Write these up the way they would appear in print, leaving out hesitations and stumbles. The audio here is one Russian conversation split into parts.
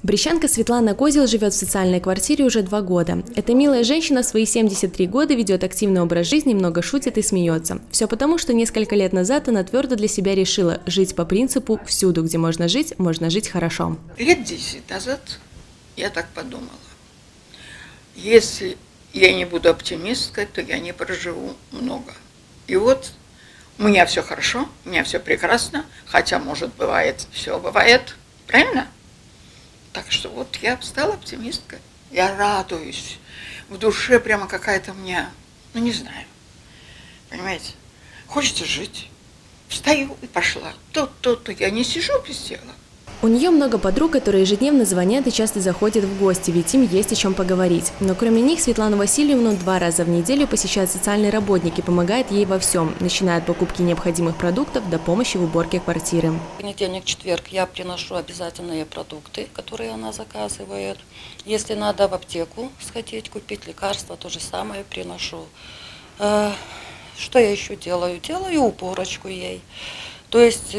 Брещанка Светлана Козел живет в социальной квартире уже 2 года. Эта милая женщина в свои 73 года ведет активный образ жизни, много шутит и смеется. Все потому, что несколько лет назад она твердо для себя решила жить по принципу «всюду, где можно жить хорошо». Лет 10 назад я так подумала. Если я не буду оптимисткой, то я не проживу много. И вот у меня все хорошо, у меня все прекрасно, хотя, может, бывает, все бывает, правильно? Так что вот я стала оптимисткой, я радуюсь, в душе прямо какая-то у меня, не знаю, понимаете, хочется жить. Встаю и пошла, то, я не сижу без дела. У нее много подруг, которые ежедневно звонят и часто заходят в гости, ведь им есть о чем поговорить. Но кроме них Светлану Васильевну 2 раза в неделю посещают социальные работники, помогают ей во всем, начиная от покупки необходимых продуктов до помощи в уборке квартиры. В понедельник, четверг я приношу обязательные продукты, которые она заказывает. Если надо в аптеку сходить, купить лекарства, то же самое приношу. Что я еще делаю? Делаю уборочку ей. То есть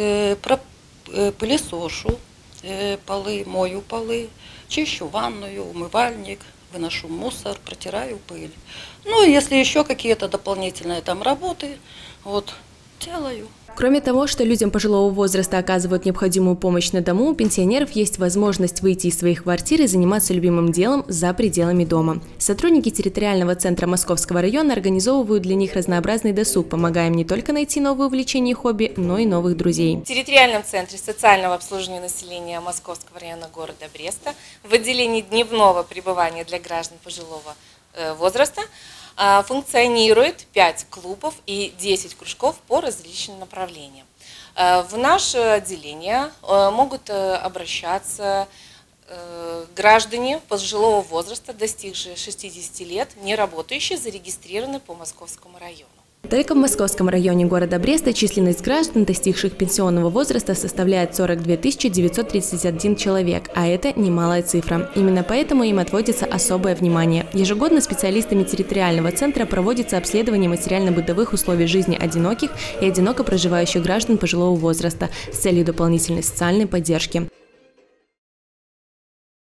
пылесошу полы, мою полы, чищу ванную, умывальник, выношу мусор, протираю пыль. Ну, если еще какие-то дополнительные там работы, делаю. Кроме того, что людям пожилого возраста оказывают необходимую помощь на дому, у пенсионеров есть возможность выйти из своих квартир и заниматься любимым делом за пределами дома. Сотрудники территориального центра Московского района организовывают для них разнообразный досуг, помогая им не только найти новые увлечения и хобби, но и новых друзей. В территориальном центре социального обслуживания населения Московского района города Бреста в отделении дневного пребывания для граждан пожилого возраста функционирует 5 клубов и 10 кружков по различным направлениям. В наше отделение могут обращаться граждане пожилого возраста, достигшие 60 лет, не работающие, зарегистрированы по Московскому району. Только в Московском районе города Бреста численность граждан, достигших пенсионного возраста, составляет 42 931 человек, а это немалая цифра. Именно поэтому им отводится особое внимание. Ежегодно специалистами территориального центра проводится обследование материально-бытовых условий жизни одиноких и одиноко проживающих граждан пожилого возраста с целью дополнительной социальной поддержки.